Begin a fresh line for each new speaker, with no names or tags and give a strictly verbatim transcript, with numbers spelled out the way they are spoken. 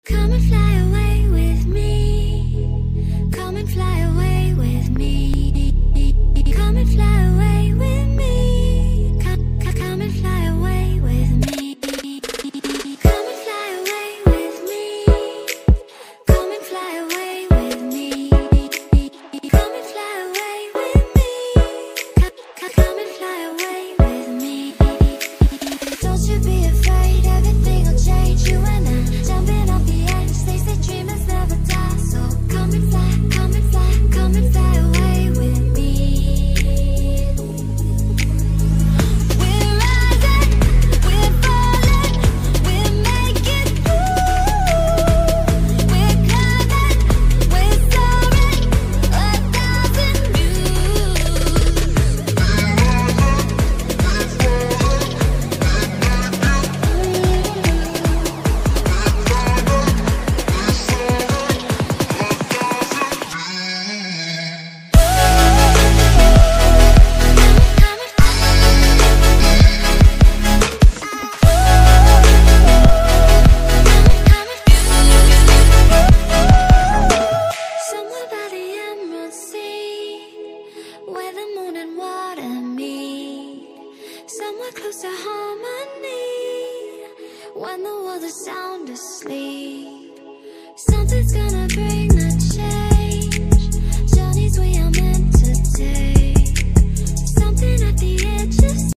Come and fly away with me. Come and fly away with me. Come and fly away with me. Come, come and fly away with me. Come and fly away with me. Come and fly away with me. Come and fly away with me. Come, come and fly away with me. Don't you be afraid, everything will change. You and I jumping off the edge. They say dreamers never die. So come and fly, come and fly, come and fly away with me. We're rising, we're falling, we're making through. We're climbing, we're soaring, a thousand views. Somewhere by the emerald sea, where the moon and water meet. Somewhere close to harmony, when the world is sound asleep. Something's gonna break.